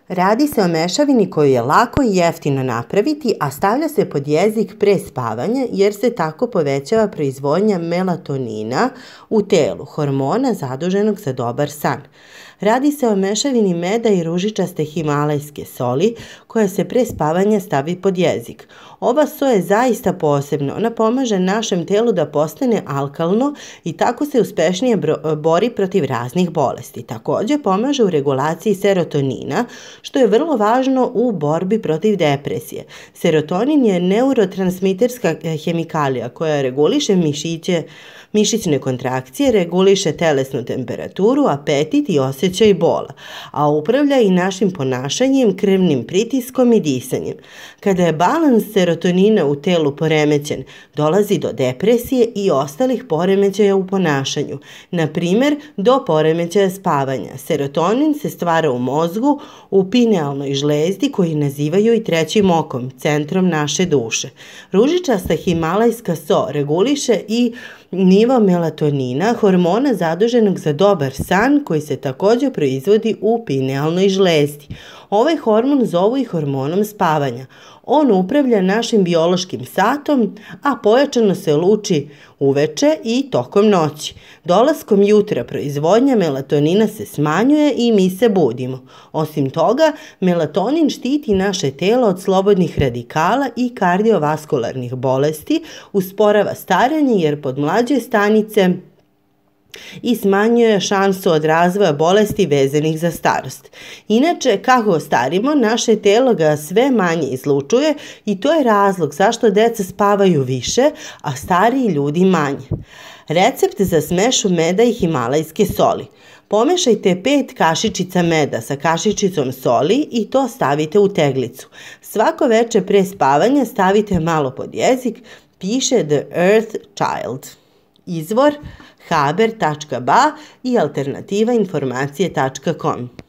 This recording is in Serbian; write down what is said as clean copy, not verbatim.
Radi se o mešavini koju je lako i jeftino napraviti, a stavlja se pod jezik pre spavanja jer se tako povećava proizvodnja melatonina u telu, hormona zaduženog za dobar san. Radi se o mešavini meda i ružičaste himalajske soli koja se pre spavanja stavi pod jezik. Ova so je zaista posebna, ona pomaže našem telu da postane alkalno i tako se uspešnije bori protiv raznih bolesti. Takođe pomaže u regulaciji serotonina, što je vrlo važno u borbi protiv depresije. Serotonin je neurotransmiterska hemikalija koja reguliše mišićne kontrakcije, reguliše telesnu temperaturu, apetit i osjećaj bola, a upravlja i našim ponašanjem, krvnim pritiskom i disanjem. Kada je balans serotonina u telu poremećen, dolazi do depresije i ostalih poremećaja u ponašanju, na primer do poremećaja spavanja. Serotonin se stvara u mozgu, u pinealnoj žlezdi koji nazivaju i trećim okom, centrom naše duše. Ružičasta himalajska so reguliše i nivo melatonina, hormona zaduženog za dobar san koji se takođe proizvodi u pinealnoj žlezdi. Ovaj hormon zovu i hormonom spavanja. On upravlja našim biološkim satom, a pojačano se luči uveče i tokom noći. Dolaskom jutra proizvodnja melatonina se smanjuje i mi se budimo. Osim toga, melatonin štiti naše telo od slobodnih radikala i kardiovaskularnih bolesti, usporava starenje jer podmlađuje stanice i smanjuje šansu od razvoja bolesti vezanih za starost. Inače, kako starimo, naše telo ga sve manje izlučuje i to je razlog zašto deca spavaju više, a stariji ljudi manje. Recept za smešu meda i himalajske soli. Pomešajte 5 kašičica meda sa kašičicom soli i to stavite u teglicu. Svako veče pre spavanja stavite malo pod jezik, piše The Earth Child. Izvor haber.ba i alternativainformacije.com.